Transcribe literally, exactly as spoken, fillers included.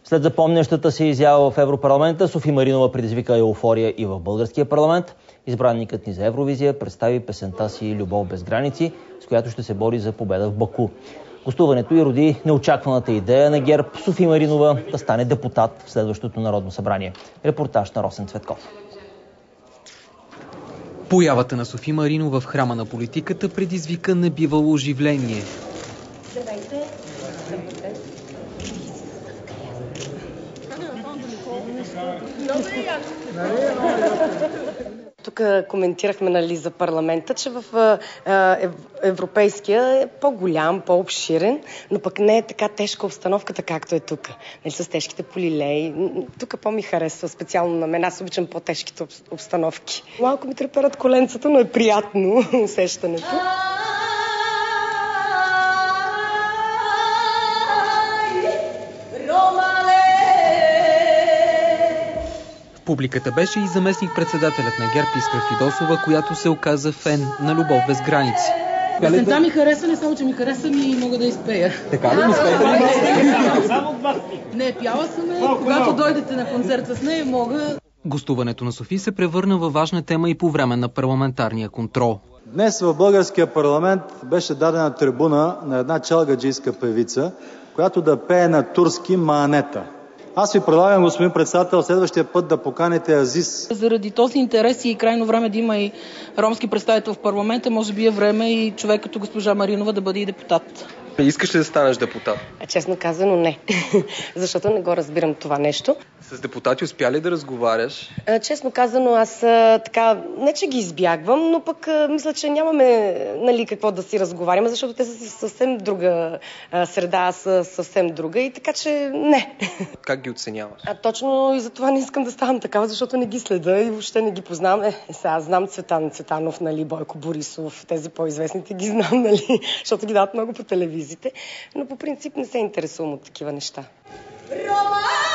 След запомнящата се изява в Европарламента, Софи Маринова предизвика еуфория и в българския парламент. Избранникът ни за Евровизия представи песента си "Любов без граници", с която ще се бори за победа в Баку. Гостуването й роди неочакваната идея на ГЕРБ Софи Маринова да стане депутат в следващото Народно събрание. Репортаж на Росен Цветков. Появата на Софи Маринова в храма на политиката предизвика небивало оживление. Здравейте! Тук коментирахме, нали, за парламента, че в е, европейския е по-голям, по-обширен, но пък не е така тежка обстановката, както е тук. Нали, с тежките полилеи. Тук по-ми харесва, специално на мен. Аз обичам по-тежките обстановки. Малко ми треперат коленцата, но е приятно усещането. Публиката беше и заместник-председателят на ГЕРБ Искра Фидосова, която се оказа фен на "Любов без граници". Песента ми хареса, не само, че ми хареса, ми мога да изпея. Така ли? Изпеете ли? Не, пяла съм е. Когато дойдете на концерт с нея, мога. Гостуването на Софи се превърна във важна тема и по време на парламентарния контрол. Днес в българския парламент беше дадена трибуна на една чалгаджийска певица, която да пее на турски "Маанета". Аз ви предлагам, господин председател, следващия път да поканите Азис. Заради този интерес и крайно време да има и ромски представител в парламента, може би е време и човек като госпожа Маринова да бъде и депутат. Искаш ли да станеш депутат? А, честно казано, не. Защото не го разбирам това нещо. С депутати успя ли да разговаряш? А, честно казано, аз а, така, не че ги избягвам, но пък а, мисля, че нямаме, нали, какво да си разговаряме, защото те са съвсем друга а, среда, аз са съвсем друга и така, че не. Как ги оценяваш? А точно и за това не искам да ставам такава, защото не ги следа и въобще не ги познавам. Е, сега знам Цветан Цветанов, нали, Бойко Борисов, тези по-известните ги знам, нали, защото ги дават много по телевизиите, но по принцип не се интересувам от такива неща. Рома!